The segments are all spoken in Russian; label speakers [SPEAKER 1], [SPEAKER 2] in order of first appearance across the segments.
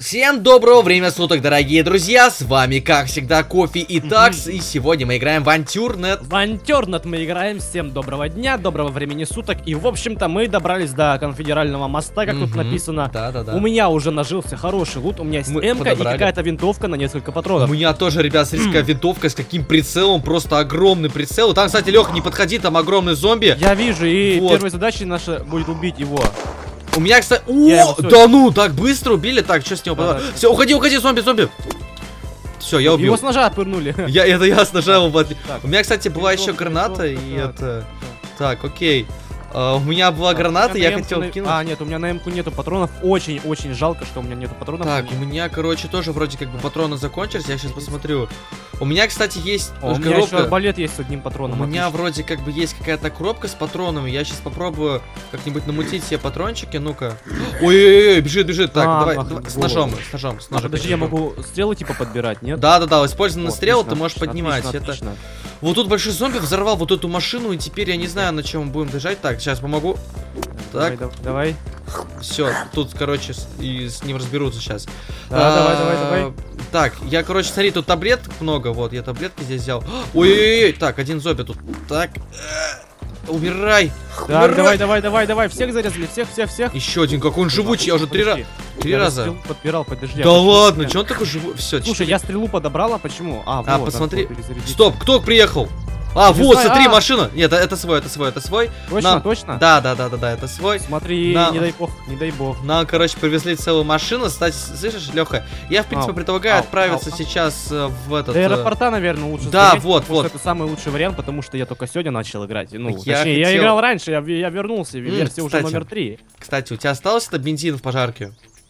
[SPEAKER 1] Всем доброго времени суток, дорогие друзья, с вами, как всегда, Кофе и Такс, и сегодня мы играем в Авантюрнет.
[SPEAKER 2] В Авантюрнет мы играем, всем доброго дня, доброго времени суток, и, в общем-то, мы добрались до конфедерального моста, как тут написано.
[SPEAKER 1] Да-да-да.
[SPEAKER 2] У меня уже нажился хороший лут, у меня есть МК и какая-то винтовка на несколько патронов.
[SPEAKER 1] У меня тоже, ребят, смотрите, какая винтовка, с каким прицелом, просто огромный прицел. Там, кстати, Лех, не подходи, там огромный зомби.
[SPEAKER 2] Я вижу, и
[SPEAKER 1] вот.
[SPEAKER 2] первой задачей наша будет убить его.
[SPEAKER 1] У меня, кстати... О, да ну, так быстро убили. Так, что с него? Да. Все, уходи, зомби. Все, я убил.
[SPEAKER 2] Его с ножа отпырнули.
[SPEAKER 1] Я с ножа его подли. У меня, кстати, была еще граната, и это... Так, окей. У меня была граната, я хотел кинуть.
[SPEAKER 2] А, нет, у меня на М-ку нету патронов. Очень-очень жалко, что у меня нету патронов.
[SPEAKER 1] Так, у меня, короче, тоже вроде как бы патроны закончились. Я сейчас посмотрю. У меня, кстати, есть
[SPEAKER 2] у меня еще арбалет есть с одним патроном.
[SPEAKER 1] У меня вроде как бы есть какая-то коробка с патронами. Я сейчас попробую как-нибудь намутить себе патрончики. Ну-ка. Ой-ой-ой, бежит. Так, давай, с ножом.
[SPEAKER 2] Подожди, я могу стрелы типа подбирать, нет?
[SPEAKER 1] Да, использованный стрел ты можешь поднимать.
[SPEAKER 2] Отлично.
[SPEAKER 1] Вот тут большой зомби взорвал вот эту машину, и теперь я не знаю, на чем мы будем бежать. Так, сейчас помогу. Так.
[SPEAKER 2] Давай.
[SPEAKER 1] Все, тут, короче, и с ним разберутся сейчас.
[SPEAKER 2] Давай.
[SPEAKER 1] Так, я, короче, смотри, тут таблеток много. Вот, я таблетки здесь взял. Ой-ой-ой, так, один зомби тут. Так. Умирай.
[SPEAKER 2] Так, давай. Всех зарезали, всех.
[SPEAKER 1] Еще один, какой он живучий, я уже три раза.
[SPEAKER 2] Подбирал, подожди.
[SPEAKER 1] Да ладно, че он такой живучий? Все.
[SPEAKER 2] Слушай, я стрелу подобрал, а почему?
[SPEAKER 1] А, посмотри. Стоп, кто приехал? А, вот, смотри, машина. Нет, это свой.
[SPEAKER 2] Точно?
[SPEAKER 1] Да, это свой.
[SPEAKER 2] Смотри, не дай бог.
[SPEAKER 1] Нам, короче, привезли целую машину. Кстати, слышишь, Леха, я, в принципе, предлагаю отправиться сейчас в этот...
[SPEAKER 2] До аэропорта, наверное, лучше.
[SPEAKER 1] Да, вот.
[SPEAKER 2] Это самый лучший вариант, потому что я только сегодня начал играть. Ну, точнее, я играл раньше, я вернулся, версия уже номер 3.
[SPEAKER 1] Кстати, у тебя осталось это бензин в пожарке?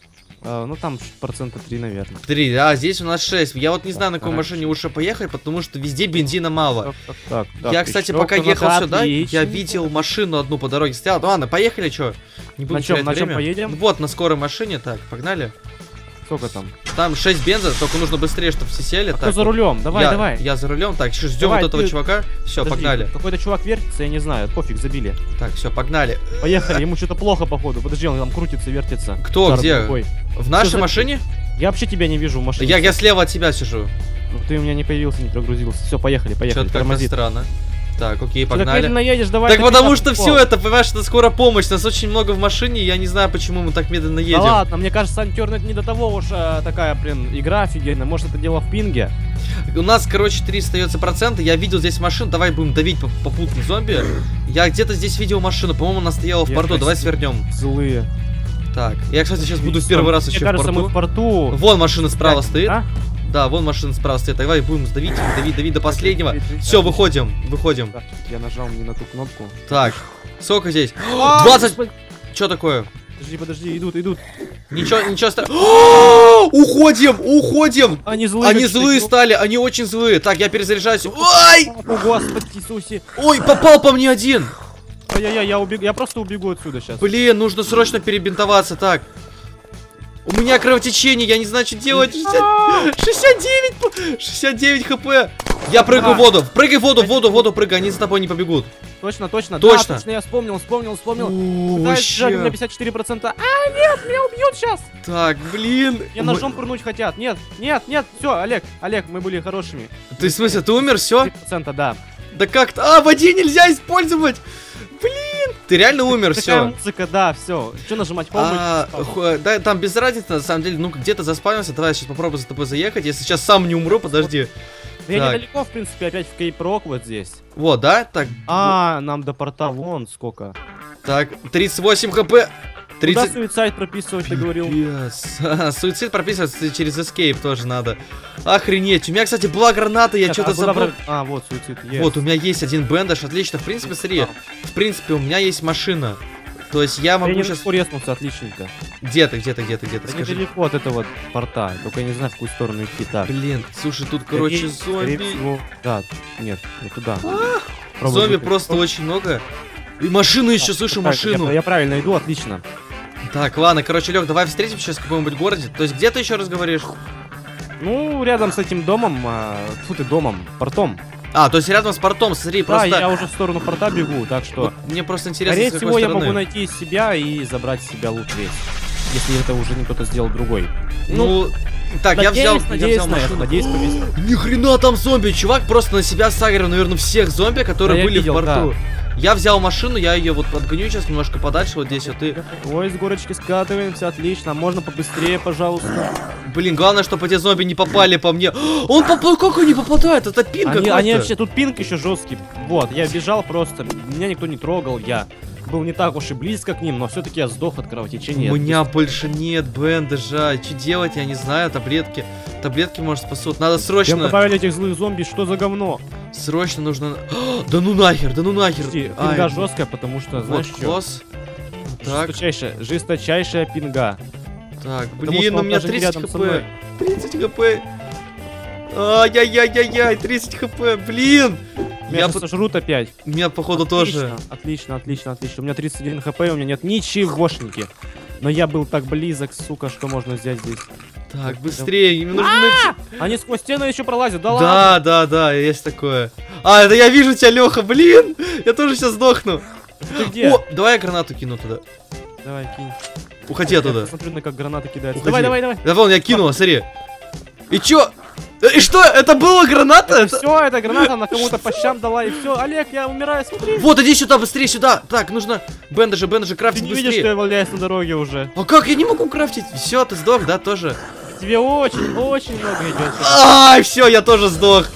[SPEAKER 2] Ну там 3%, наверное.
[SPEAKER 1] 3, а здесь у нас 6. Я вот не знаю, на какой машине лучше поехать, потому что везде бензина мало.
[SPEAKER 2] Так,
[SPEAKER 1] я, кстати, пока ехал сюда, я видел машину одну по дороге стояла. Ну ладно, поехали, что? Не будем терять время.
[SPEAKER 2] На чем поедем?
[SPEAKER 1] Вот, на скорой машине, так, погнали.
[SPEAKER 2] Сколько там?
[SPEAKER 1] Там 6 бенза, только нужно быстрее, чтобы все сели.
[SPEAKER 2] Кто за рулем? Давай.
[SPEAKER 1] Я за рулем. Так, ждем вот этого чувака. Все, погнали.
[SPEAKER 2] Какой-то чувак вертится, я не знаю. Пофиг, забили.
[SPEAKER 1] Так, все, погнали.
[SPEAKER 2] Поехали, ему что-то плохо, походу. Подожди, он там крутится, вертится.
[SPEAKER 1] Кто, где? В нашей машине?
[SPEAKER 2] Я вообще тебя не вижу в машине.
[SPEAKER 1] Я слева от тебя сижу.
[SPEAKER 2] Ну ты у меня не появился, не прогрузился. Все, поехали.
[SPEAKER 1] Что-то как-то странно. Так, окей, погнали.
[SPEAKER 2] Ты так медленно едешь, давай.
[SPEAKER 1] Так потому что все это, понимаешь, это скоро помощь. Нас очень много в машине, я не знаю, почему мы так медленно едем.
[SPEAKER 2] Да ладно, мне кажется, Авантюрнет не до того уж такая, игра офигенная. Может, это дело в пинге?
[SPEAKER 1] У нас, короче, 3 остается процента. Я видел здесь машину, давай будем давить попутно зомби. Я где-то здесь видел машину, по-моему, она стояла в порту. Давай свернем.
[SPEAKER 2] Злые.
[SPEAKER 1] Так, я, кстати, сейчас буду в первый раз еще в порту.
[SPEAKER 2] Мы в порту.
[SPEAKER 1] Вон машина справа стоит. Да, вон машина справа стоит. Давай будем давить до последнего. Все, выходим.
[SPEAKER 2] Так, я нажал не на ту кнопку.
[SPEAKER 1] Так, сколько здесь? 20. Что такое?
[SPEAKER 2] Подожди, идут.
[SPEAKER 1] Ничего страшного. Уходим.
[SPEAKER 2] Они злые
[SPEAKER 1] стали, они очень злые. Так, я перезаряжаюсь. Ой!
[SPEAKER 2] О, Господи Иисусе.
[SPEAKER 1] Ой, попал по мне один.
[SPEAKER 2] Я просто убегу отсюда сейчас.
[SPEAKER 1] Блин, нужно срочно перебинтоваться. Так. У меня кровотечение, я не знаю, что делать. 69 хп. Я прыгаю в воду. Прыгай в воду, прыгай, они за тобой не побегут.
[SPEAKER 2] Точно. Да, точно, я вспомнил. Жаль, у меня 54%. А, нет, меня убьют сейчас.
[SPEAKER 1] Так, блин.
[SPEAKER 2] Меня ножом пырнуть хотят. Нет. Все, Олег, мы были хорошими.
[SPEAKER 1] Ты в смысле, ты умер, все?
[SPEAKER 2] 3%, да.
[SPEAKER 1] Да как-то. А, воде нельзя использовать. Блин. Ты реально умер, все.
[SPEAKER 2] Музыка, да, все. Что нажимать?
[SPEAKER 1] Да, там без разницы, на самом деле. Ну, где-то заспавнился. Давай я сейчас попробую за тобой заехать. Если сейчас сам не умру, подожди.
[SPEAKER 2] Я недалеко, в принципе, опять в Кейп-Рок вот здесь.
[SPEAKER 1] Вот, да? Так.
[SPEAKER 2] Нам до порта вон сколько.
[SPEAKER 1] Так, 38 хп. 30...
[SPEAKER 2] Куда суицид прописывать, ты говорил?
[SPEAKER 1] Суицид прописывать через Escape тоже надо. Охренеть. У меня, кстати, была граната, я что-то забыл.
[SPEAKER 2] Вот суицид есть.
[SPEAKER 1] Вот, у меня есть один бендаж, отлично. В принципе, смотри, в принципе, у меня есть машина. То есть я могу сейчас...
[SPEAKER 2] Я резнулся, отличненько.
[SPEAKER 1] Где ты, скажи.
[SPEAKER 2] Недалеко от этого порта, только я не знаю, в какую сторону идти. Так.
[SPEAKER 1] Блин, слушай, тут, короче, зомби.
[SPEAKER 2] Да, нет, не туда.
[SPEAKER 1] Зомби просто очень много. И машину еще, слышу, машину.
[SPEAKER 2] Я правильно иду, отлично.
[SPEAKER 1] Так, ладно, короче, Лёг, давай встретимся сейчас в каком-нибудь городе. То есть где ты еще раз говоришь?
[SPEAKER 2] Ну, рядом с этим домом, портом.
[SPEAKER 1] А, то есть рядом с портом, смотри,
[SPEAKER 2] да,
[SPEAKER 1] просто...
[SPEAKER 2] я уже в сторону порта бегу, так что...
[SPEAKER 1] Вот мне просто интересно,
[SPEAKER 2] скорее всего, я могу найти себя и забрать с себя лут весь. Если это уже не кто-то сделал другой.
[SPEAKER 1] Ну, так, я взял машину.
[SPEAKER 2] Надеюсь, повезет.
[SPEAKER 1] Ни хрена там зомби, чувак просто на себя сагрил, наверное, всех зомби, которые были в порту. Я взял машину, я ее вот подгоню сейчас немножко подальше, вот здесь вот и...
[SPEAKER 2] Ой, с горочки скатываемся, отлично. Можно побыстрее, пожалуйста.
[SPEAKER 1] Блин, главное, чтобы эти зомби не попали по мне. Он попал, как они попадают? Это пинг какой-то.
[SPEAKER 2] Они вообще, тут пинг еще жесткий. Вот, я бежал просто, меня никто не трогал, я был не так уж и близко к ним, но все-таки я сдох от кровотечения.
[SPEAKER 1] У меня больше нет бендажа. Что делать, я не знаю, таблетки. Таблетки, может, спасут. Надо срочно...
[SPEAKER 2] Чем добавили этих злых зомби, что за говно?
[SPEAKER 1] Срочно нужно... Да ну нахер, да ну нахер.
[SPEAKER 2] Пинга жесткая, потому что, знаешь что? Так. Жесточайшая пинга.
[SPEAKER 1] Так, блин, у меня 30 хп. 30 хп. Ай-яй-яй-яй-яй, 30 хп, блин.
[SPEAKER 2] Меня сожрут опять.
[SPEAKER 1] Меня, походу, тоже.
[SPEAKER 2] Отлично. У меня 31 хп, у меня нет ничегошники. Но я был так близок, сука, что можно взять здесь.
[SPEAKER 1] Так, быстрее, мне нужно найти.
[SPEAKER 2] Они сквозь стены еще пролазят, да ладно?
[SPEAKER 1] Да, есть такое. Это я вижу тебя, Леха, блин. Я тоже сейчас сдохну.
[SPEAKER 2] Ты где?
[SPEAKER 1] О, давай я гранату кину туда.
[SPEAKER 2] Давай, кинь.
[SPEAKER 1] Уходи оттуда.
[SPEAKER 2] Я смотрю, как гранаты кидаются.
[SPEAKER 1] Давай. Да вон, я кинула, смотри. И чё? И что? Это была граната?
[SPEAKER 2] Все, это граната, она кому-то по щам дала, и все. Олег, я умираю, смотри.
[SPEAKER 1] Вот, иди сюда, быстрее сюда. Так, нужно бендажи крафтить быстрее.
[SPEAKER 2] Ты не видишь, что я валяюсь на дороге уже?
[SPEAKER 1] А как? Я не могу крафтить. Все, ты сдох, да, тоже?
[SPEAKER 2] Тебе очень много идет.
[SPEAKER 1] Ай, все, я тоже сдох.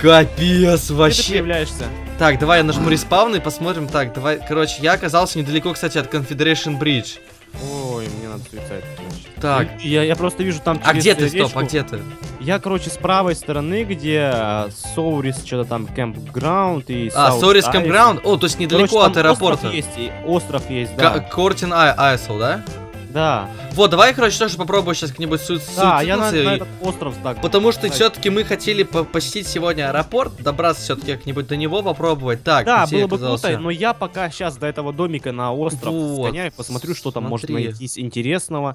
[SPEAKER 1] Капец, вообще.
[SPEAKER 2] Где ты появляешься?
[SPEAKER 1] Так, давай я нажму респаун и посмотрим. Так, давай, короче, я оказался недалеко, кстати, от Confederation Bridge.
[SPEAKER 2] Ой, мне надо суицид.
[SPEAKER 1] Так.
[SPEAKER 2] Я просто вижу там...
[SPEAKER 1] А где ты, стоп, а где ты?
[SPEAKER 2] Я, короче, с правой стороны, где Соурис, что-то там, Campground и...
[SPEAKER 1] Соурис Campground? О, то есть недалеко, короче, от аэропорта.
[SPEAKER 2] Остров есть, да.
[SPEAKER 1] Кортин Айсел, да?
[SPEAKER 2] Да.
[SPEAKER 1] Вот, давай, короче, тоже попробую сейчас как-нибудь
[SPEAKER 2] Да, я на этот остров так.
[SPEAKER 1] Потому что все-таки мы хотели посетить сегодня аэропорт, добраться все-таки как-нибудь до него попробовать. Так,
[SPEAKER 2] да, было бы круто, но я пока сейчас до этого домика на остров сгоняю, посмотрю, что там может найтись интересного.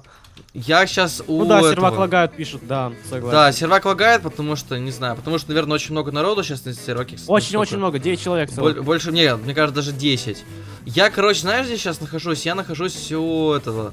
[SPEAKER 1] Я сейчас
[SPEAKER 2] Ну да, сервак лагает, пишут, да, согласен.
[SPEAKER 1] Да, сервак лагает, потому что, не знаю, потому что, наверное, очень много народу сейчас на серваке.
[SPEAKER 2] Очень много, 9 человек.
[SPEAKER 1] Больше, нет, мне кажется, даже 10. Я, короче, знаешь, где сейчас нахожусь? Я нахожусь у этого,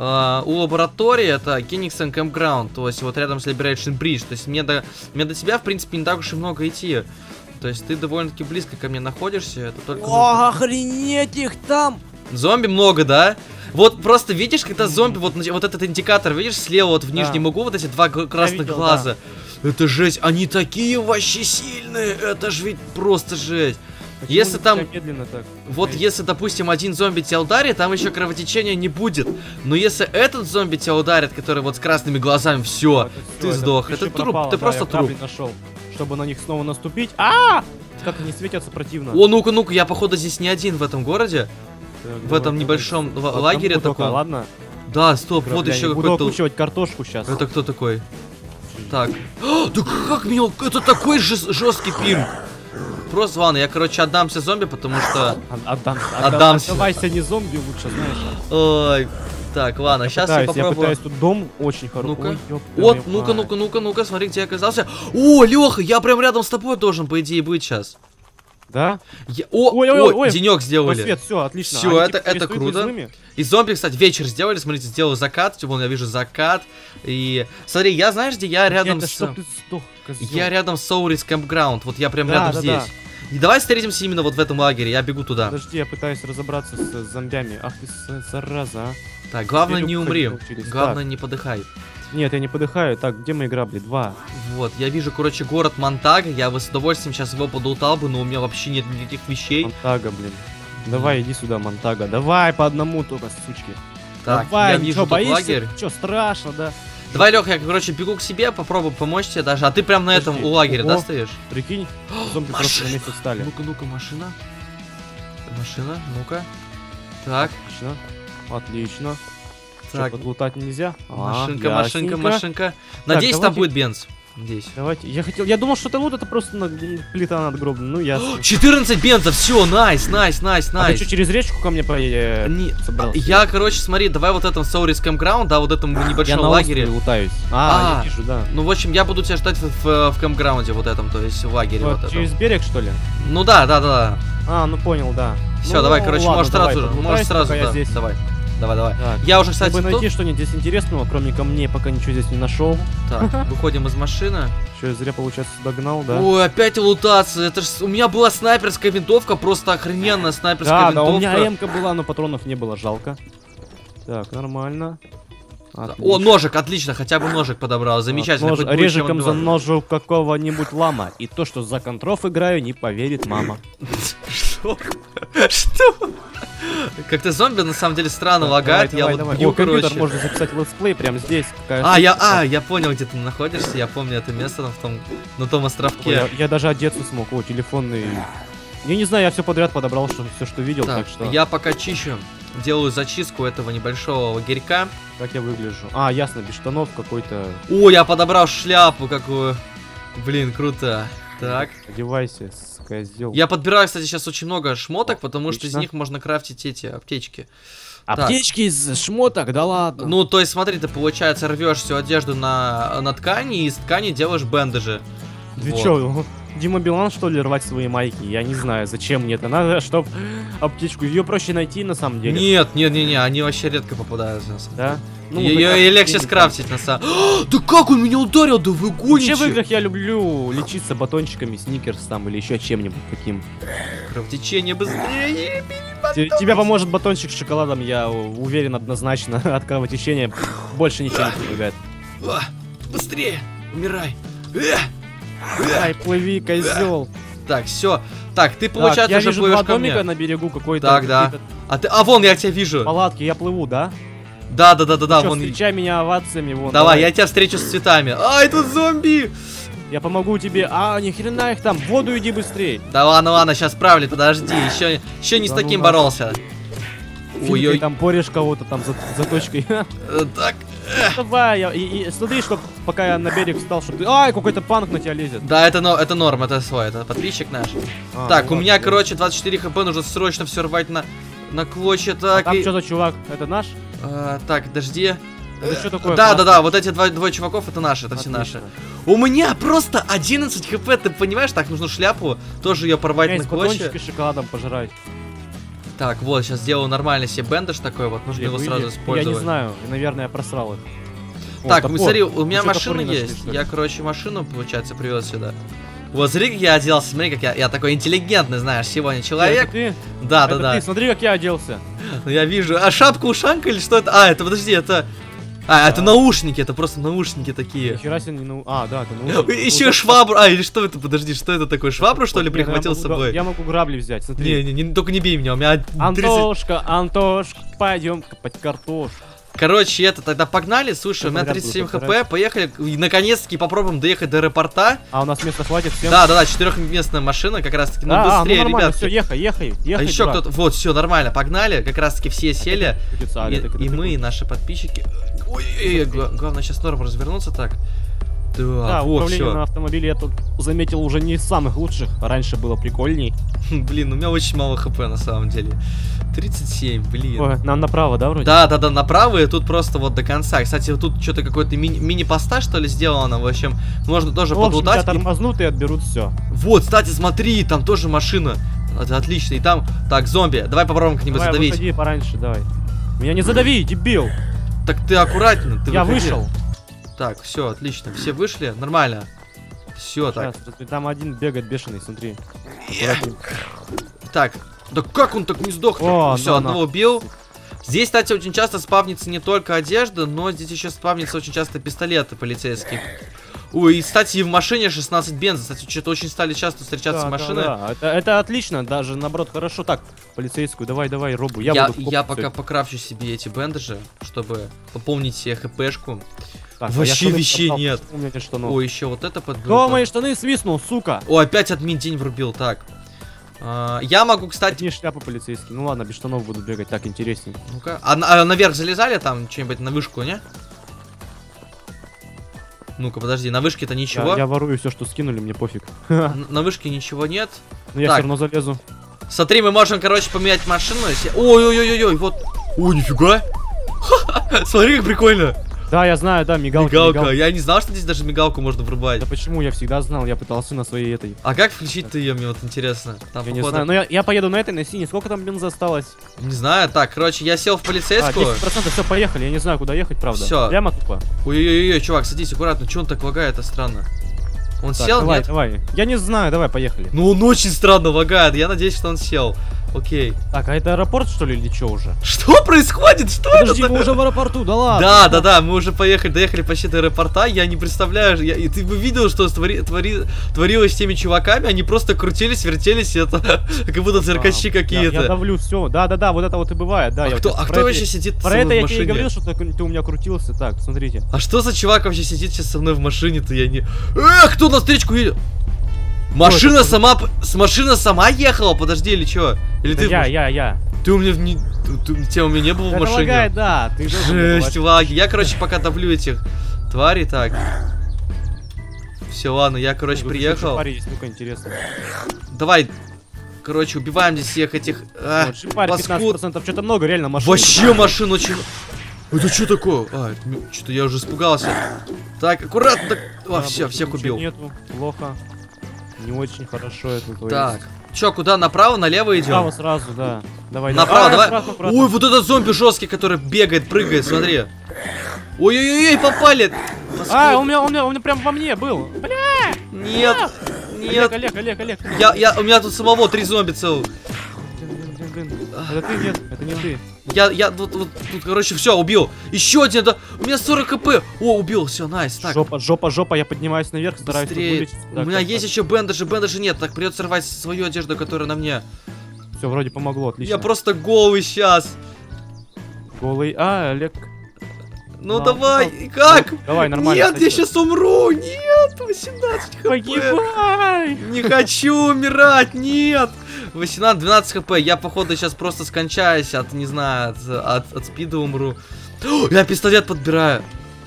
[SPEAKER 1] у лаборатории, это Kinnington Campground, то есть вот рядом с Liberation Bridge. То есть мне до тебя, в принципе, не так уж и много идти. То есть ты довольно-таки близко ко мне находишься, это только...
[SPEAKER 2] О, охренеть их там!
[SPEAKER 1] Зомби много, да? Вот просто видишь, когда зомби, вот этот индикатор, видишь, слева вот в нижнем углу, вот эти два красных глаза. Да. Это жесть, они такие вообще сильные, это же ведь просто жесть. Почему если там, так? Вот если, допустим, один зомби тебя ударит, там еще кровотечения не будет. Но если этот зомби тебя ударит, который вот с красными глазами, все, ты сдох. Это труп, ты просто труп.
[SPEAKER 2] Нашел, чтобы на них снова наступить. Как они светятся противно.
[SPEAKER 1] О, ну-ка, я походу здесь не один в этом городе. В этом небольшом лагере таком.
[SPEAKER 2] Ладно?
[SPEAKER 1] Да, стоп, вот еще какой-то...
[SPEAKER 2] Буду окучивать картошку сейчас.
[SPEAKER 1] Это кто такой? Так. Да как меня... Это такой жесткий пинг. Просто, ладно, я, короче, отдамся зомби, потому что... Отдамся.
[SPEAKER 2] Оставайся не зомби лучше, знаешь.
[SPEAKER 1] Ой. Так, ладно, сейчас я попробую.
[SPEAKER 2] Я пытаюсь, тут дом очень хороший.
[SPEAKER 1] Вот, ну-ка, смотри, где я оказался. О, Леха, я прям рядом с тобой должен, по идее, быть сейчас.
[SPEAKER 2] Да?
[SPEAKER 1] Ой, денек сделали.
[SPEAKER 2] Свет, все, отлично.
[SPEAKER 1] Все, это круто. И зомби, кстати, вечер сделали. Смотрите, сделал закат. Типа, я вижу закат. И смотри, я знаешь, где я рядом с... Я рядом с Source Campground. Вот я прям рядом здесь. И давай встретимся именно вот в этом лагере. Я бегу туда.
[SPEAKER 2] Подожди, я пытаюсь разобраться с зомбями. Ах ты зараза, а.
[SPEAKER 1] Так, главное не умри. Главное не подыхай.
[SPEAKER 2] Нет, я не подыхаю. Так, где мои грабли? 2.
[SPEAKER 1] Вот, я вижу, короче, город Монтага. Я бы с удовольствием сейчас его подултал бы, но у меня вообще нет никаких вещей.
[SPEAKER 2] Монтага, блин. Давай, иди сюда, Монтага. Давай по одному только, сучки.
[SPEAKER 1] Так,
[SPEAKER 2] давай,
[SPEAKER 1] я вижу тут лагерь.
[SPEAKER 2] Чё, страшно, да?
[SPEAKER 1] Давай, Лех, я, короче, бегу к себе, попробую помочь тебе даже. А ты прям на этом у лагеря, да, стоишь?
[SPEAKER 2] Прикинь, зомби просто на месте встали.
[SPEAKER 1] Ну-ка, машина. Машина, ну-ка. Так.
[SPEAKER 2] Отлично.
[SPEAKER 1] Так.
[SPEAKER 2] Подлутать нельзя.
[SPEAKER 1] Машинка. Надеюсь, там будет бенз. Здесь.
[SPEAKER 2] Давайте. Я думал, что это лут, это просто плита надгробная. Ну, ясно.
[SPEAKER 1] 14 бензов, все, найс.
[SPEAKER 2] А ты что, через речку ко мне собрался?
[SPEAKER 1] Я, короче, смотри, давай вот этом Source Campground, да, вот этом небольшом лагере.
[SPEAKER 2] Я лутаюсь. Я вижу, да.
[SPEAKER 1] Ну, в общем, я буду тебя ждать в кампграунде вот этом, то есть в лагере вот этом.
[SPEAKER 2] Через берег, что ли?
[SPEAKER 1] Ну да.
[SPEAKER 2] Ну понял, да.
[SPEAKER 1] Все, давай, короче, можешь сразу, давай. Давай, давай.
[SPEAKER 2] Так,
[SPEAKER 1] Я уже, кстати,
[SPEAKER 2] чтобы
[SPEAKER 1] тут...
[SPEAKER 2] найти что-нибудь здесь интересного, кроме камней, пока ничего здесь не нашел.
[SPEAKER 1] Так, выходим из машины.
[SPEAKER 2] Что, я зря, получается, догнал, да?
[SPEAKER 1] Ой, опять лутаться. Это ж... У меня была снайперская винтовка, просто охрененная снайперская
[SPEAKER 2] Да,
[SPEAKER 1] винтовка.
[SPEAKER 2] у меня М-ка была, но патронов не было, жалко. Так, нормально.
[SPEAKER 1] О, ножик, отлично, хотя бы ножик подобрал, замечательно.
[SPEAKER 2] Нож, режиком за ножу какого-нибудь лама. И то, что за контров играю, не поверит мама.
[SPEAKER 1] Что? Что? Как-то зомби на самом деле странно лагает, я вот бью,
[SPEAKER 2] компьютер,
[SPEAKER 1] короче.
[SPEAKER 2] можно записать летсплей прямо здесь.
[SPEAKER 1] Я понял, где ты находишься, я помню это место на том островке.
[SPEAKER 2] Я даже одеться смог, о, телефонный... Я не знаю, я все подряд подобрал, все, что видел, так что...
[SPEAKER 1] Я пока чищу, делаю зачистку этого небольшого лагерька.
[SPEAKER 2] Как я выгляжу? А, ясно, без штанов какой-то...
[SPEAKER 1] О, я подобрал шляпу какую. Блин, круто. Так.
[SPEAKER 2] Одевайся, козел.
[SPEAKER 1] Я подбираю, кстати, сейчас очень много шмоток, потому что из
[SPEAKER 2] Отлично.
[SPEAKER 1] них можно крафтить эти аптечки.
[SPEAKER 2] Аптечки из шмоток, да ладно.
[SPEAKER 1] Ну, то есть, смотри, ты, получается, рвешь всю одежду на ткани, и из ткани делаешь бендажи.
[SPEAKER 2] Ты
[SPEAKER 1] Вот.
[SPEAKER 2] чё, Дима Билан, что ли, рвать свои майки? Я не знаю, зачем мне это надо, чтоб аптечку. Ее проще найти, на самом деле.
[SPEAKER 1] Нет, они вообще редко попадаются. На самом
[SPEAKER 2] Да?
[SPEAKER 1] деле. Ее легче скрафтить, на самом деле. Да как он меня ударил, да вы гоните!
[SPEAKER 2] Вообще в играх я люблю лечиться батончиками, сникерс там или еще чем-нибудь таким.
[SPEAKER 1] Кровотечение быстрее!
[SPEAKER 2] Тебе поможет батончик с шоколадом, я уверен однозначно. От кровотечения больше ничего не помогает.
[SPEAKER 1] Быстрее! Умирай!
[SPEAKER 2] Ай, плыви, козел.
[SPEAKER 1] Так, все. Так, ты, получается,
[SPEAKER 2] я
[SPEAKER 1] уже
[SPEAKER 2] вижу
[SPEAKER 1] плывешь
[SPEAKER 2] два
[SPEAKER 1] ко мне.
[SPEAKER 2] домика на берегу какой-то.
[SPEAKER 1] Так, да. Вон, я тебя вижу.
[SPEAKER 2] Палатки, я плыву, да?
[SPEAKER 1] Да,
[SPEAKER 2] Чё,
[SPEAKER 1] вон.
[SPEAKER 2] встречай меня овациями, вон.
[SPEAKER 1] Давай, я тебя встречу с цветами. Ай, тут зомби!
[SPEAKER 2] Я помогу тебе. А, ни хрена их там. В воду иди быстрей.
[SPEAKER 1] Да ладно, сейчас справлю, подожди. Еще не с
[SPEAKER 2] Да ну
[SPEAKER 1] таким
[SPEAKER 2] нахуй.
[SPEAKER 1] боролся.
[SPEAKER 2] Ой-ой. Там порежь кого-то там за точкой.
[SPEAKER 1] Так.
[SPEAKER 2] Давай, и смотри, чтоб пока я на берег встал, чтобы ты... Ай, какой-то панк на тебя лезет.
[SPEAKER 1] Да, это норм, это свой, это подписчик наш. Так, у меня, короче, 24 хп, нужно срочно все рвать на клочья. Так,
[SPEAKER 2] там что за чувак? Это наш?
[SPEAKER 1] так, подожди.
[SPEAKER 2] Это что такое?
[SPEAKER 1] Да, вот эти двое чуваков, это наши, это все наши. У меня просто 11 хп, ты понимаешь? Так, нужно шляпу, тоже ее порвать на клочья.
[SPEAKER 2] Батончики с шоколадом пожрать.
[SPEAKER 1] Так, вот, сейчас сделаю нормально себе бендаж такой вот, нужно его сразу использовать.
[SPEAKER 2] Я не знаю, наверное, я просрал их.
[SPEAKER 1] Так, смотри, у меня
[SPEAKER 2] Еще
[SPEAKER 1] машина
[SPEAKER 2] топор не нашли,
[SPEAKER 1] есть.
[SPEAKER 2] что ли?
[SPEAKER 1] Я, короче, машину, получается, привез сюда. Вот, смотри, как я оделся, смотри, как я такой интеллигентный, знаешь, сегодня человек.
[SPEAKER 2] Это ты?
[SPEAKER 1] Да.
[SPEAKER 2] Ты, смотри, как я оделся.
[SPEAKER 1] Я вижу. А шапка-ушанка или что это? Это, подожди, это... это наушники, это просто наушники такие.
[SPEAKER 2] Нихера себе не да, это наушники.
[SPEAKER 1] Еще швабру, или что это, подожди, что это такое? Швабру, что ли, прихватил с собой?
[SPEAKER 2] Я могу грабли взять, смотри.
[SPEAKER 1] Не, только не бей меня, у меня 30...
[SPEAKER 2] Антошка, пойдем копать картошку.
[SPEAKER 1] Короче, тогда погнали, слушай, у меня 37 хп, поехали, и наконец-таки попробуем доехать до аэропорта.
[SPEAKER 2] А у нас места хватит всем?
[SPEAKER 1] Да, 4-местная машина, как раз таки, быстрее, ребят.
[SPEAKER 2] Все, ехай,
[SPEAKER 1] А еще кто-то, вот, все, нормально, погнали, как раз таки все сели, и мы, и наши подписчики. Ой, главное сейчас норм развернуться так.
[SPEAKER 2] Да, управление на автомобиле я тут заметил уже не из самых лучших, раньше было прикольней.
[SPEAKER 1] Блин, у меня очень мало хп на самом деле. 37, блин.
[SPEAKER 2] Ой, нам направо, да, вроде?
[SPEAKER 1] Да, направо, и тут просто вот до конца. Кстати, вот тут что-то какой-то мини-поста, что ли, сделано. В общем, можно тоже подлутать.
[SPEAKER 2] Тебя тормознут и отберут все.
[SPEAKER 1] Вот, кстати, смотри, там тоже машина. Это отлично. И там, так, зомби, давай попробуем как-нибудь задавить.
[SPEAKER 2] Выходи пораньше, давай. Меня не задави, дебил.
[SPEAKER 1] Так ты аккуратно, ты
[SPEAKER 2] Я
[SPEAKER 1] выходи.
[SPEAKER 2] вышел.
[SPEAKER 1] Так, все, отлично. Все вышли, нормально. Все, так.
[SPEAKER 2] Там один бегает бешеный, смотри.
[SPEAKER 1] Так, да как он так не сдох? Все, одного убил. Здесь, кстати, очень часто спавнится не только одежда, но здесь еще спавнится очень часто пистолеты полицейские. Ой, и, кстати, и в машине 16 бенза. Кстати, что-то очень стали часто встречаться машины.
[SPEAKER 2] Да. Это отлично, даже наоборот хорошо. Так, полицейскую, давай, робу.
[SPEAKER 1] Я пока покрафчу себе эти бендажи, чтобы пополнить себе хпшку.
[SPEAKER 2] Так,
[SPEAKER 1] вообще вещей нет.
[SPEAKER 2] О,
[SPEAKER 1] еще вот это подбил.
[SPEAKER 2] Кого мои штаны свистнул, сука?
[SPEAKER 1] О, опять админ день врубил, так. Я могу, кстати...
[SPEAKER 2] Не шляпа полицейский. Ну ладно, без штанов буду бегать, так интереснее.
[SPEAKER 1] Ну-ка. А наверх залезали там что-нибудь на вышку, не? Ну-ка, подожди, на вышке-то ничего.
[SPEAKER 2] Я ворую все, что скинули, мне пофиг.
[SPEAKER 1] На вышке ничего нет.
[SPEAKER 2] Но я все равно залезу.
[SPEAKER 1] Смотри, мы можем, короче, поменять машину. Ой-ой-ой-ой, вот. Ой, нифига. Смотри, как прикольно.
[SPEAKER 2] Да, я знаю, да, мигалка.
[SPEAKER 1] Мигалка. Я не знал, что здесь даже мигалку можно врубать.
[SPEAKER 2] Да почему? Я всегда знал, я пытался на своей этой.
[SPEAKER 1] А как включить-то ее, мне вот интересно. Там,
[SPEAKER 2] Я не знаю, но я поеду на этой, на синей. Сколько там бенза осталось?
[SPEAKER 1] Не знаю, так, короче, я сел в полицейскую.
[SPEAKER 2] 10%, все, поехали, я не знаю, куда ехать, правда.
[SPEAKER 1] Всё.
[SPEAKER 2] Прямо тупо.
[SPEAKER 1] Ой-ой-ой, чувак, садись аккуратно, че он так лагает, это странно. Он
[SPEAKER 2] Так,
[SPEAKER 1] сел,
[SPEAKER 2] давай,
[SPEAKER 1] нет?
[SPEAKER 2] давай. Я не знаю, давай, поехали.
[SPEAKER 1] Ну он очень странно лагает, я надеюсь, что он сел. Окей.
[SPEAKER 2] Так, а это аэропорт, что ли, или что уже?
[SPEAKER 1] Что происходит? Что
[SPEAKER 2] Подожди,
[SPEAKER 1] это?
[SPEAKER 2] мы уже в аэропорту, да ладно.
[SPEAKER 1] Да, мы уже доехали почти до аэропорта, я не представляю, и ты бы видел, что творилось с теми чуваками, они просто крутились, вертелись, это как будто циркачи какие-то.
[SPEAKER 2] Я давлю, все. Да, вот это вот и бывает, да.
[SPEAKER 1] А кто вообще сидит со
[SPEAKER 2] Про
[SPEAKER 1] мной
[SPEAKER 2] это
[SPEAKER 1] в
[SPEAKER 2] я
[SPEAKER 1] машине?
[SPEAKER 2] тебе и говорил, что ты у меня крутился. Так, смотрите.
[SPEAKER 1] А что за чувак вообще сидит сейчас со мной в машине-то, я не... кто на встречку едет? Машина сама ехала, подожди, или что? Или ты...
[SPEAKER 2] Я.
[SPEAKER 1] Ты у меня тебя у меня не было в машине.
[SPEAKER 2] Лагает, да. Ты
[SPEAKER 1] Жесть, лаги. Я, короче, пока давлю этих тварей, так. Все, ладно, я, короче, приехал.
[SPEAKER 2] Ну-ка, интересно.
[SPEAKER 1] Давай, короче, убиваем здесь всех этих...
[SPEAKER 2] Шипарь 15%, что-то много, реально, машин.
[SPEAKER 1] Вообще машин очень... Это что такое? Что-то я уже испугался. Так, аккуратно. Все, всех убил.
[SPEAKER 2] Нету, плохо. Не очень хорошо это.
[SPEAKER 1] Так, чё, куда, направо, налево идем?
[SPEAKER 2] Направо сразу, да. Давай.
[SPEAKER 1] Направо, давай.
[SPEAKER 2] Аккуратно.
[SPEAKER 1] Ой, вот этот зомби жесткий, который бегает, прыгает, смотри. Ой-ой-ой, попали.
[SPEAKER 2] Он меня прям во мне был. Бля!
[SPEAKER 1] Нет.
[SPEAKER 2] Олег.
[SPEAKER 1] У меня тут самого 3 зомби целых.
[SPEAKER 2] Это ты, нет, это не ты.
[SPEAKER 1] Я тут, короче, все, убил. Еще один, да. У меня 40 хп. О, убил, все, найс. Так.
[SPEAKER 2] Жопа, я поднимаюсь наверх, стараюсь
[SPEAKER 1] Быстрее. У меня есть еще бендажи нет. Так, придется рвать свою одежду, которая на мне.
[SPEAKER 2] Все, вроде помогло, отлично.
[SPEAKER 1] Я просто голый сейчас.
[SPEAKER 2] Голый, Олег.
[SPEAKER 1] Ну давай, как?
[SPEAKER 2] Давай, нормально.
[SPEAKER 1] Нет, я сейчас умру. Нет, 18 хп.
[SPEAKER 2] Погибай.
[SPEAKER 1] Не хочу умирать, нет. 18-12 хп. Я, походу, сейчас просто скончаюсь от, не знаю, от спида умру. Я пистолет подбираю.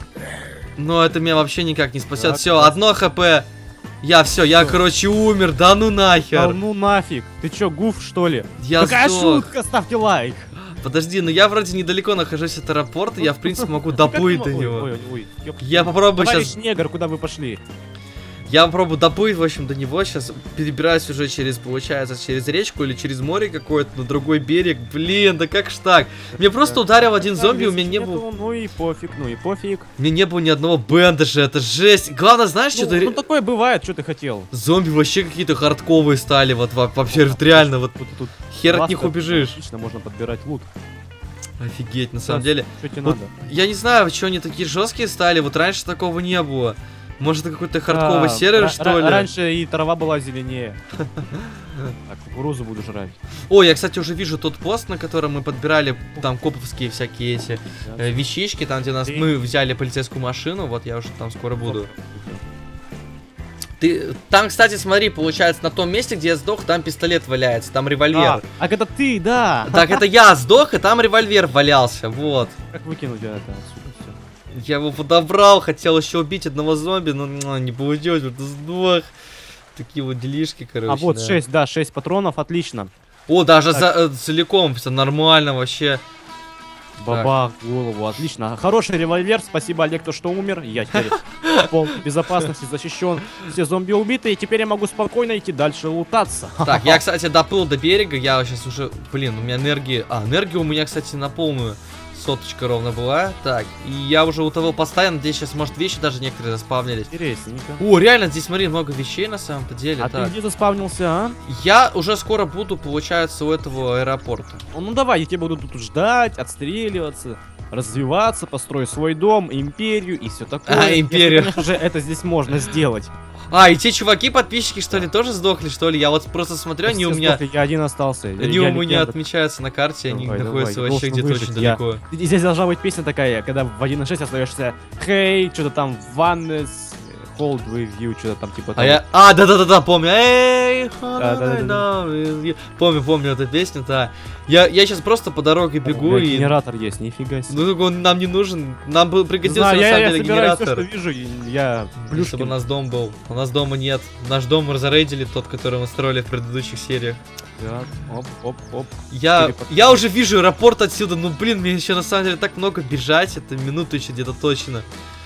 [SPEAKER 1] Но это меня вообще никак не спасет. Все, 1 хп. Я, короче, умер. Да ну нахер.
[SPEAKER 2] Да ну нафиг. Ты чё, гуф, что ли?
[SPEAKER 1] Какая
[SPEAKER 2] шутка, ставьте лайк.
[SPEAKER 1] Подожди, ну я вроде недалеко нахожусь от аэропорта, я в принципе могу доплыть до него. Я попробую сейчас...
[SPEAKER 2] Товарищ негр, куда вы пошли?
[SPEAKER 1] Я попробую доплыть, в общем, до него. Сейчас перебираюсь уже через, получается, через речку или через море какое-то на другой берег. Блин, да как ж так? Мне просто ударил один зомби, у меня не было...
[SPEAKER 2] Ну и пофиг.
[SPEAKER 1] Мне не было ни одного бендажа, это жесть. Главное, знаешь, что-то...
[SPEAKER 2] Ну такое бывает, что ты хотел.
[SPEAKER 1] Зомби вообще какие-то хардковые стали, вот вообще реально, вот
[SPEAKER 2] тут
[SPEAKER 1] хер от них убежишь.
[SPEAKER 2] Отлично, можно подбирать лут.
[SPEAKER 1] Офигеть, на самом деле.
[SPEAKER 2] Что тебе
[SPEAKER 1] Вот,
[SPEAKER 2] надо?
[SPEAKER 1] я не знаю, что они такие жесткие стали, вот раньше такого не было. Может, это какой-то хардковый сервер, что ли?
[SPEAKER 2] Раньше и трава была зеленее. Так, кукурузу буду жрать.
[SPEAKER 1] О, я, кстати, уже вижу тот пост, на котором мы подбирали там коповские всякие эти вещички, там, где мы взяли полицейскую машину, вот я уже там скоро буду. Там, кстати, смотри, получается, на том месте, где я сдох, там пистолет валяется, там револьвер.
[SPEAKER 2] А это ты, да.
[SPEAKER 1] Так, это я сдох, и там револьвер валялся, вот.
[SPEAKER 2] Как выкинуть это отсюда все?
[SPEAKER 1] Я его подобрал, хотел еще убить одного зомби, но не получилось, вот сдох. Такие вот делишки, короче.
[SPEAKER 2] А вот 6 патронов, отлично.
[SPEAKER 1] О, даже целиком, все нормально вообще.
[SPEAKER 2] Бабах, голову, отлично. Хороший револьвер, спасибо, Олег, то, что умер. Я теперь в полной безопасности защищен. Все зомби убиты, и теперь я могу спокойно идти дальше лутаться.
[SPEAKER 1] Так, я, кстати, доплыл до берега, я сейчас уже, блин, у меня энергии... энергия у меня, кстати, на полную. Соточка ровно была. Так, и я уже у того постоянно, здесь сейчас, может, вещи даже некоторые заспавнились.
[SPEAKER 2] Интересненько.
[SPEAKER 1] О, реально, здесь, смотри, много вещей на самом-то деле.
[SPEAKER 2] А ты где заспавнился, а?
[SPEAKER 1] Я уже скоро буду, получается, у этого аэропорта.
[SPEAKER 2] Ну давай, я тебя буду тут ждать, отстреливаться, развиваться, построю свой дом, империю и все такое.
[SPEAKER 1] Империю.
[SPEAKER 2] Конечно же, это здесь можно сделать.
[SPEAKER 1] И те чуваки, подписчики, что ли, тоже сдохли, что ли? Я вот просто смотрю, они у меня...
[SPEAKER 2] Я один остался.
[SPEAKER 1] Они у меня отмечаются на карте, они находятся вообще где-то очень далеко.
[SPEAKER 2] Здесь должна быть песня такая, когда в 1.6 остаешься «Хей», что-то там «Ваннес», Hold with you, что-то там типа
[SPEAKER 1] А
[SPEAKER 2] того.
[SPEAKER 1] я... А, да-да-да-да, помню. Эй,
[SPEAKER 2] Да-да-да.
[SPEAKER 1] помню эту песню, да. Я сейчас просто по дороге бегу
[SPEAKER 2] Блядь,
[SPEAKER 1] и...
[SPEAKER 2] генератор есть, нифига себе.
[SPEAKER 1] Ну, он нам не нужен. Нам бы пригодился,
[SPEAKER 2] Знаю,
[SPEAKER 1] на самом
[SPEAKER 2] я
[SPEAKER 1] деле,
[SPEAKER 2] собираю все,
[SPEAKER 1] генератор.
[SPEAKER 2] что вижу, и я
[SPEAKER 1] Если бы у
[SPEAKER 2] плюшкин.
[SPEAKER 1] нас дом был. У нас дома нет. Наш дом мы зарейдили, тот, который мы строили в предыдущих сериях.
[SPEAKER 2] Так, оп.
[SPEAKER 1] Я уже вижу аэропорт отсюда. Ну, блин, мне еще на самом деле так много бежать. Это минуту еще где-то точно.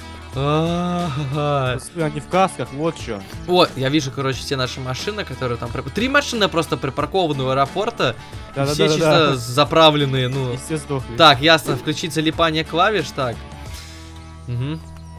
[SPEAKER 2] Они в касках, вот что.
[SPEAKER 1] Вот, я вижу, короче, все наши машины, которые там... 3 машины просто припаркованы у аэропорта. И все чисто заправленные, ну...
[SPEAKER 2] И все сдохли.
[SPEAKER 1] Так, ясно, включить залипание клавиш, так. Угу.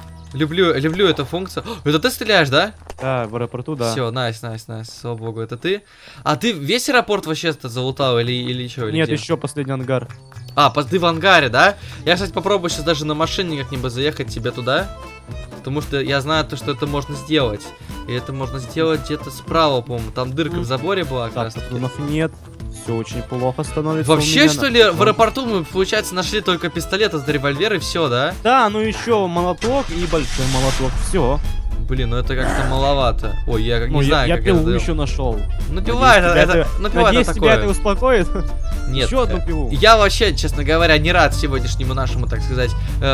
[SPEAKER 1] Люблю эту функцию. Это ты стреляешь, да?
[SPEAKER 2] Да, в аэропорту, да.
[SPEAKER 1] Все, найс, слава богу, это ты. А ты весь аэропорт вообще-то залутал или что?
[SPEAKER 2] Нет, еще последний ангар.
[SPEAKER 1] А, ты в ангаре, да? Я, кстати, попробую сейчас даже на машине как-нибудь заехать тебе туда. Потому что я знаю, что это можно сделать. И это можно сделать где-то справа, по-моему. Там дырка в заборе была как раз.
[SPEAKER 2] Патронов нет. Все очень плохо становится.
[SPEAKER 1] Вообще, что ли, в аэропорту мы, получается, нашли только пистолет, а револьвер и все, да?
[SPEAKER 2] Да, ну еще молоток и большой молоток. Все.
[SPEAKER 1] Блин, ну это как-то маловато. Ой, я не знаю,
[SPEAKER 2] я
[SPEAKER 1] как
[SPEAKER 2] пилу
[SPEAKER 1] это...
[SPEAKER 2] еще нашел.
[SPEAKER 1] Ну пила это
[SPEAKER 2] Надеюсь, тебя это
[SPEAKER 1] такое.
[SPEAKER 2] успокоит.
[SPEAKER 1] Нет,
[SPEAKER 2] Еще одну пилу.
[SPEAKER 1] я вообще, честно говоря, не рад сегодняшнему нашему, так сказать,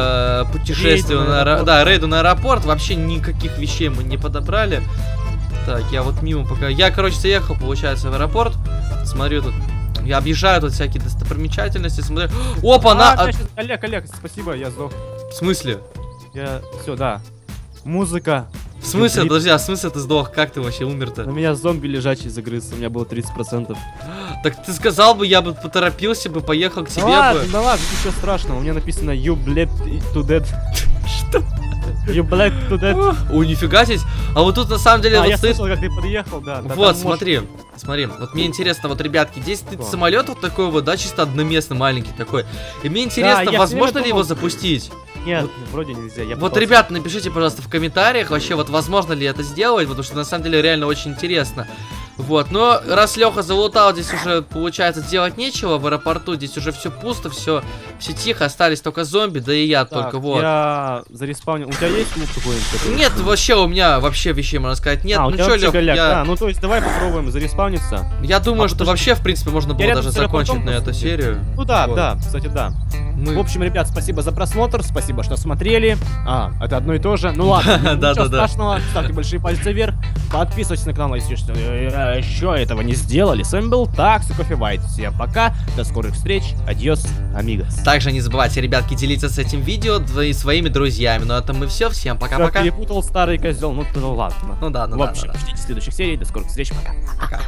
[SPEAKER 1] путешествию рейду на аэропорт. Вообще никаких вещей мы не подобрали. Так, я вот мимо пока... Я, короче, заехал, получается, в аэропорт. Смотрю тут... Я объезжаю тут всякие достопримечательности, смотрю... Опа,
[SPEAKER 2] Олег, спасибо, я сдох.
[SPEAKER 1] В смысле?
[SPEAKER 2] Все, да. Музыка.
[SPEAKER 1] В смысле? Подожди, а в смысле ты сдох? Как ты вообще умер-то?
[SPEAKER 2] На меня зомби лежачий загрыз, у меня было 30%.
[SPEAKER 1] Так ты сказал бы, я бы поторопился бы, поехал к тебе бы.
[SPEAKER 2] Да ладно, ничего страшного, у меня написано You bled to dead.
[SPEAKER 1] Что?
[SPEAKER 2] You bled to dead.
[SPEAKER 1] Ой, нифига себе. А вот тут на самом деле...
[SPEAKER 2] Я слышал, как ты подъехал, да.
[SPEAKER 1] Вот, смотри, вот мне интересно, вот, ребятки, здесь самолет вот такой вот, да, чисто одноместный, маленький такой. И мне интересно, возможно ли его запустить?
[SPEAKER 2] Нет, вроде нельзя.
[SPEAKER 1] Вот, ребят, напишите, пожалуйста, в комментариях, вообще, вот, возможно ли это сделать, потому что, на самом деле, реально очень интересно. Вот, но раз Леха залутал, здесь уже, получается, делать нечего в аэропорту, здесь уже все пусто, все тихо, остались только зомби, да и я только, вот.
[SPEAKER 2] Я зареспаунил. У тебя есть лук какой-нибудь?
[SPEAKER 1] Нет, вообще, у меня вообще вещей, можно сказать, нет. Ну что, Лех,
[SPEAKER 2] ну то есть давай попробуем зареспауниться.
[SPEAKER 1] Я думаю, что вообще, в принципе, можно было даже закончить на эту серию.
[SPEAKER 2] Ну да, кстати, да. В общем, ребят, спасибо за просмотр, спасибо, что смотрели. Это одно и то же. Ну ладно, ничего страшного. Ставьте большие пальцы вверх, подписывайтесь на канал, если еще этого не сделали. С вами был Такс и Кофе Вайт. Всем пока, до скорых встреч, адьос, амигос.
[SPEAKER 1] Также не забывайте, ребятки, делиться с этим видео и своими друзьями. Ну это мы все, всем пока-пока.
[SPEAKER 2] Перепутал старый козел, ну ладно.
[SPEAKER 1] Ну да,
[SPEAKER 2] В общем, ждите следующих серий, до скорых встреч, пока.